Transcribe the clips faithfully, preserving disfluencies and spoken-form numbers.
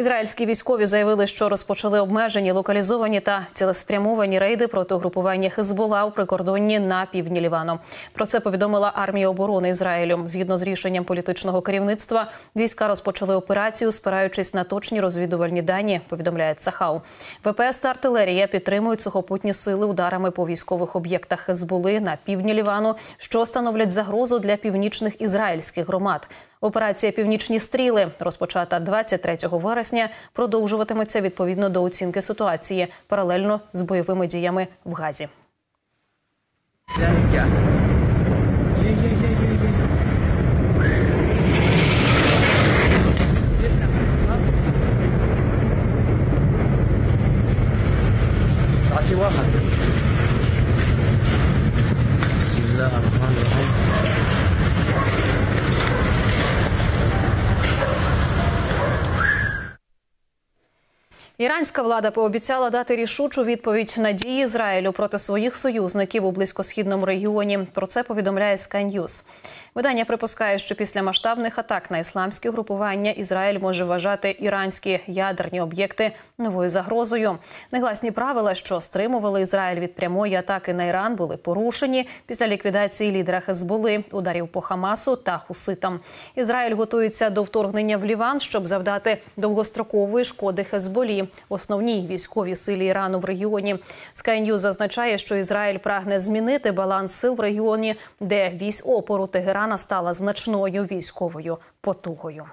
Ізраїльські військові заявили, що розпочали обмежені, локалізовані та цілеспрямовані рейди проти угрупування Хезбола у прикордонні на півдні Лівану. Про це повідомила армія оборони Ізраїлю. Згідно з рішенням політичного керівництва, війська розпочали операцію, спираючись на точні розвідувальні дані, повідомляє Цахал. ВПС та артилерія підтримують сухопутні сили ударами по військових об'єктах Хезболи на півдні Лівану, що становлять загрозу для північних ізраїльських громад. Операція «Північні стріли», розпочата двадцять третього вересня, продовжуватиметься відповідно до оцінки ситуації, паралельно з бойовими діями в Газі. Іранська влада пообіцяла дати рішучу відповідь на дії Ізраїлю проти своїх союзників у близькосхідному регіоні. Про це повідомляє Sky News. Видання припускає, що після масштабних атак на ісламські групування Ізраїль може вважати іранські ядерні об'єкти новою загрозою. Негласні правила, що стримували Ізраїль від прямої атаки на Іран, були порушені після ліквідації лідера Хезболи, ударів по Хамасу та хуситам. Ізраїль готується до вторгнення в Ліван, щоб завдати довгострокової шкоди Хезболі, основній військовій силі Ірану в регіоні. Sky News зазначає, що Ізраїль прагне змінити баланс сил в регіоні, де вісь опору Тегерана стала значною військовою потугою.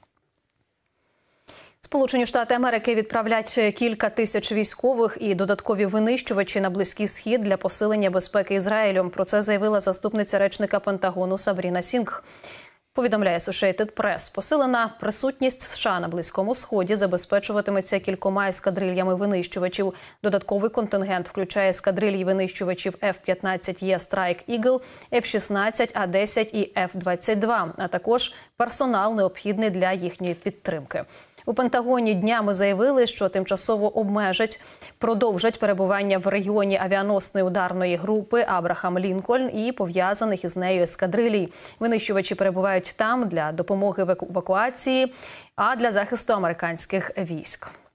Сполучені Штати Америки відправлять кілька тисяч військових і додаткові винищувачі на Близький Схід для посилення безпеки Ізраїлю. Про це заявила заступниця речника Пентагону Сабріна Сінгх. Повідомляє Associated Press. Посилена присутність США на Близькому Сході забезпечуватиметься кількома ескадрильями винищувачів. Додатковий контингент включає ескадрильї винищувачів еф п'ятнадцять є Strike Eagle, еф шістнадцять, а десять і еф двадцять два, а також персонал, необхідний для їхньої підтримки. У Пентагоні днями заявили, що тимчасово обмежать, продовжать перебування в регіоні авіаносної ударної групи «Абрахам Лінкольн» і пов'язаних із нею ескадрилій. Винищувачі перебувають там для допомоги в евакуації, а для захисту американських військ.